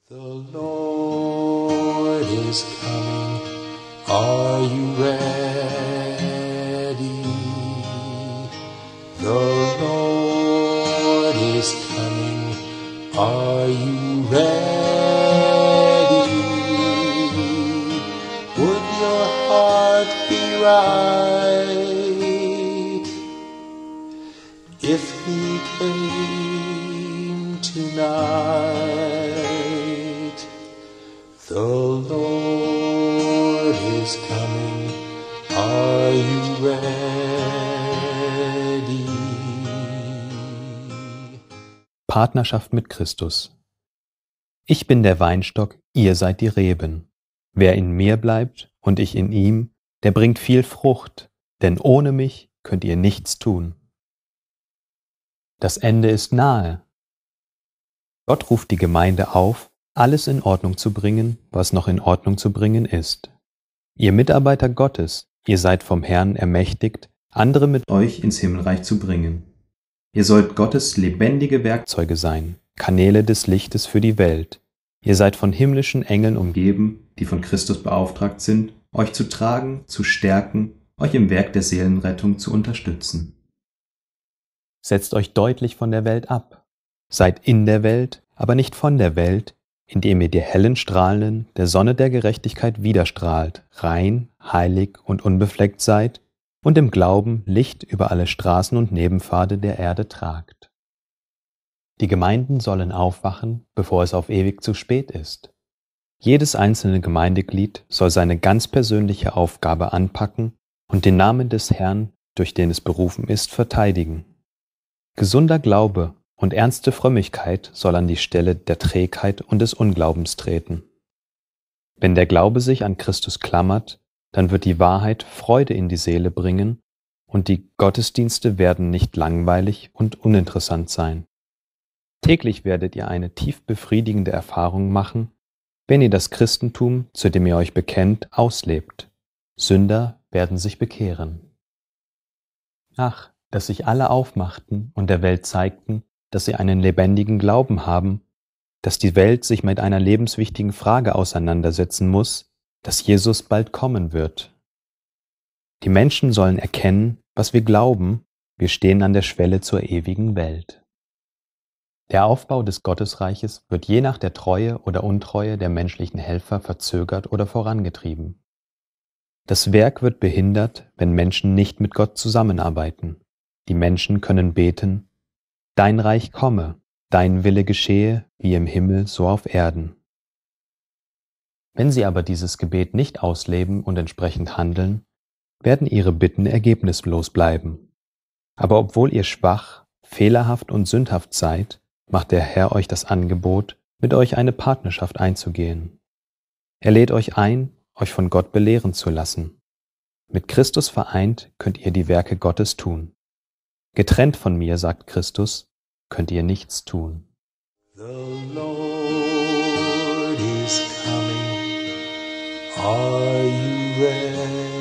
The Lord is coming. Are you ready? The Lord is coming. Are you ready? Would your heart be right if he came tonight? The Lord is coming. Are you ready? Partnerschaft mit Christus. Ich bin der Weinstock, ihr seid die Reben. Wer in mir bleibt und ich in ihm, der bringt viel Frucht, denn ohne mich könnt ihr nichts tun. Das Ende ist nahe. Gott ruft die Gemeinde auf, alles in Ordnung zu bringen, was noch in Ordnung zu bringen ist. Ihr Mitarbeiter Gottes, ihr seid vom Herrn ermächtigt, andere mit euch ins Himmelreich zu bringen. Ihr sollt Gottes lebendige Werkzeuge sein, Kanäle des Lichtes für die Welt. Ihr seid von himmlischen Engeln umgeben, die von Christus beauftragt sind, euch zu tragen, zu stärken, euch im Werk der Seelenrettung zu unterstützen. Setzt euch deutlich von der Welt ab. Seid in der Welt, aber nicht von der Welt, indem ihr die hellen Strahlen der Sonne der Gerechtigkeit widerstrahlt, rein, heilig und unbefleckt seid und im Glauben Licht über alle Straßen und Nebenpfade der Erde tragt. Die Gemeinden sollen aufwachen, bevor es auf ewig zu spät ist. Jedes einzelne Gemeindeglied soll seine ganz persönliche Aufgabe anpacken und den Namen des Herrn, durch den es berufen ist, verteidigen. Gesunder Glaube und ernste Frömmigkeit soll an die Stelle der Trägheit und des Unglaubens treten. Wenn der Glaube sich an Christus klammert, dann wird die Wahrheit Freude in die Seele bringen und die Gottesdienste werden nicht langweilig und uninteressant sein. Täglich werdet ihr eine tief befriedigende Erfahrung machen, wenn ihr das Christentum, zu dem ihr euch bekennt, auslebt. Sünder werden sich bekehren. Ach, dass sich alle aufmachten und der Welt zeigten, dass sie einen lebendigen Glauben haben, dass die Welt sich mit einer lebenswichtigen Frage auseinandersetzen muss, dass Jesus bald kommen wird. Die Menschen sollen erkennen, was wir glauben, wir stehen an der Schwelle zur ewigen Welt. Der Aufbau des Gottesreiches wird je nach der Treue oder Untreue der menschlichen Helfer verzögert oder vorangetrieben. Das Werk wird behindert, wenn Menschen nicht mit Gott zusammenarbeiten. Die Menschen können beten: Dein Reich komme, dein Wille geschehe, wie im Himmel, so auf Erden. Wenn sie aber dieses Gebet nicht ausleben und entsprechend handeln, werden ihre Bitten ergebnislos bleiben. Aber obwohl ihr schwach, fehlerhaft und sündhaft seid, macht der Herr euch das Angebot, mit euch eine Partnerschaft einzugehen. Er lädt euch ein, euch von Gott belehren zu lassen. Mit Christus vereint könnt ihr die Werke Gottes tun. Getrennt von mir, sagt Christus, könnt ihr nichts tun. The Lord is coming. Are you ready?